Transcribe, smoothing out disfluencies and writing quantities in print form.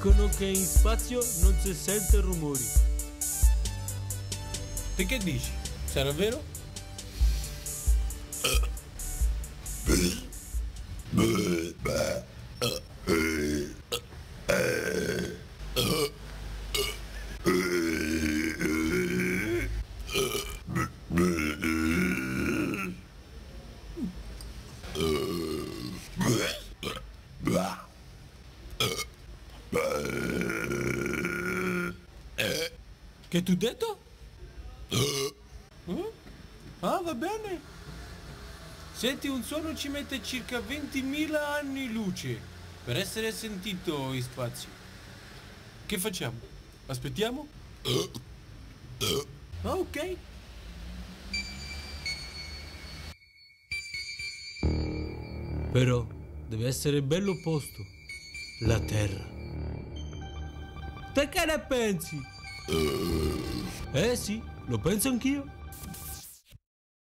Dicono che in spazio non si sente rumori. Te che dici? Sarà vero? Che tu detto? Ah, va bene. Senti, un suono ci mette circa 20.000 anni luce per essere sentito in spazio. Che facciamo? Aspettiamo? Ah, ok. Però deve essere bello posto. La Terra. Te che ne pensi? Sì, lo penso anch'io.